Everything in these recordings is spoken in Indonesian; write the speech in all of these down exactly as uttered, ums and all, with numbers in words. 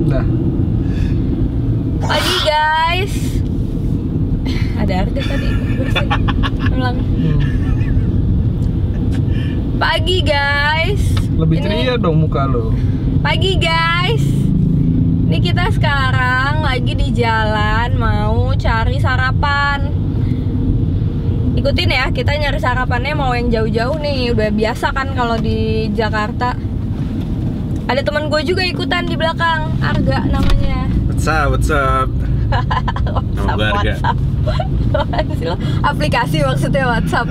Nah. Pagi guys. Ada artis tadi bersin. Ulang. Hmm. Pagi guys. Lebih Ini... ceria dong muka lo. Pagi guys. Ini kita sekarang lagi di jalan mau cari sarapan. Ikutin ya, kita nyari sarapannya mau yang jauh-jauh nih. Udah biasa kan kalau di Jakarta. Ada teman gue juga ikutan di belakang, Arga namanya. What's up, what's up? WhatsApp, WhatsApp. Aplikasi maksudnya WhatsApp.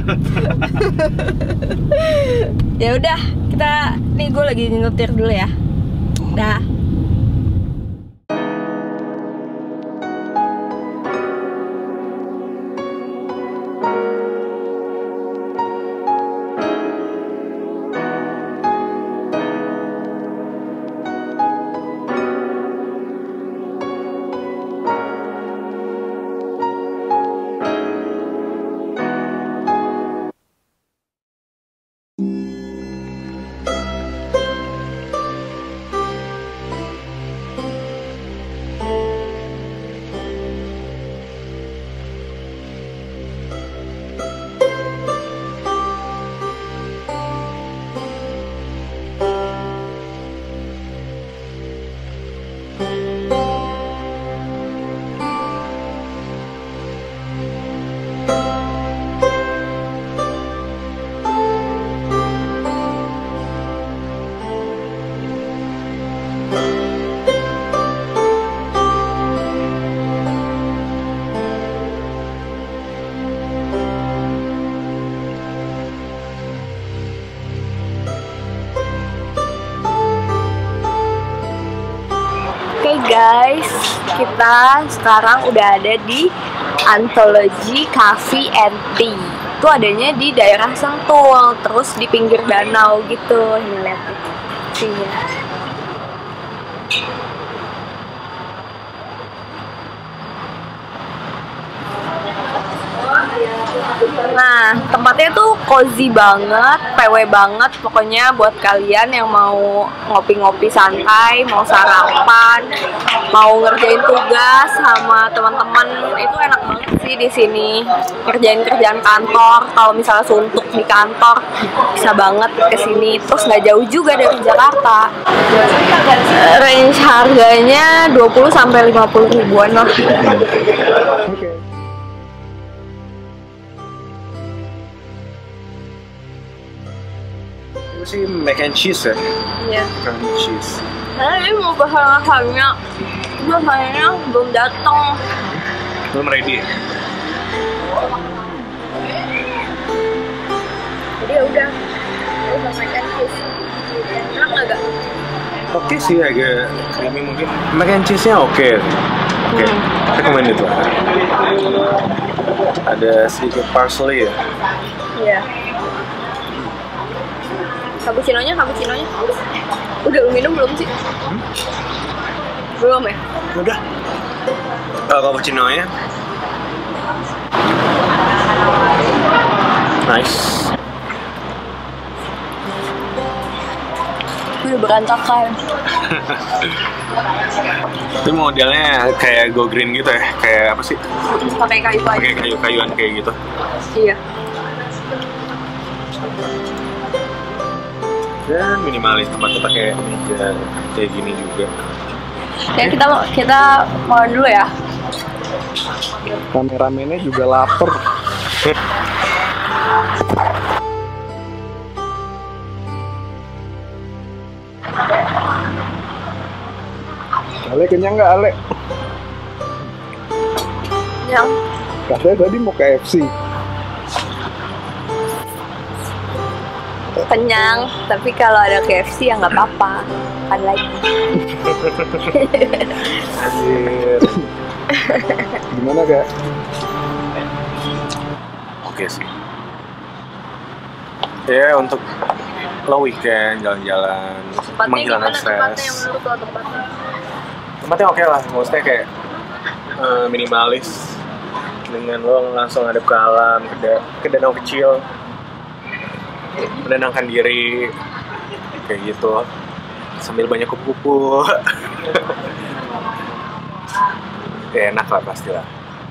Ya udah, kita nih gue lagi nyetir dulu ya. Dah. Oke okay guys, kita sekarang udah ada di Anthology Cafe and Tea. Itu adanya di daerah Sentul, terus di pinggir danau gitu. Ini lihat nih, sini. Nah, tempatnya tuh cozy banget, P W banget pokoknya buat kalian yang mau ngopi-ngopi santai, mau sarapan, mau ngerjain tugas sama teman-teman, itu enak banget sih di sini. Kerjaan-kerjaan kantor, kalau misalnya suntuk di kantor, bisa banget ke sini. Terus nggak jauh juga dari Jakarta. Range harganya dua puluh sampai lima puluh ribuan lah. Oke. Sih mac and cheese ya? Iya. Mac and cheese. Nah, ini mau bahan-bahannya, bahannya belum datang. Belum ready. Jadi ya udah, udah mac and cheese. Enak nggak gak? Oke sih, agak creamy mungkin. Mac and cheese-nya oke. Oke, okay. Hmm. Recommend itu. Ada sedikit parsley ya. Iya. Cappuccino-nya, cappuccino-nya. Udah lu minum belum sih? Hmm? Belum ya? Udah. Kalau cappuccino-nya nice. Udah berantakan. Itu modelnya kayak go green gitu ya, kayak apa sih? Pakai kayu aja. Pakai kayu-kayuan kayak gitu. Iya. Dan minimalis, tempatnya pakai meja kayak gini juga. Ya kita kita makan dulu ya. Kameramennya juga lapar. Ale kenyang nggak Ale? Yang Katanya tadi mau K F C. kenyang, tapi kalau ada K F C ya nggak apa-apa, makan lagi. Anjir. Gimana Kak? Oke sih. Ya untuk lo weekend jalan-jalan, Tempatnya menghilangkan gimana tempatnya yang stres. menurut lo tempatnya? Tempatnya oke lah, maksudnya kayak uh, minimalis dengan lo langsung hadap ke alam, ke, da ke danau kecil, menenangkan diri kayak gitu sambil banyak kupu-kupu. Ya, enak lah pasti lah.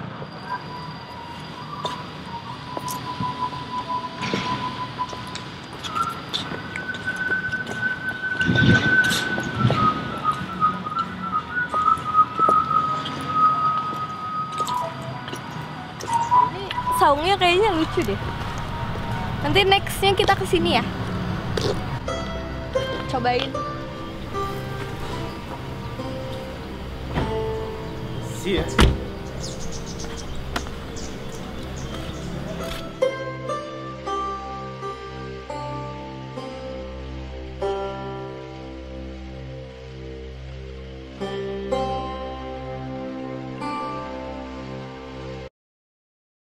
Ini saungnya kayaknya lucu deh. Nanti nextnya kita kesini ya. Cobain. See ya.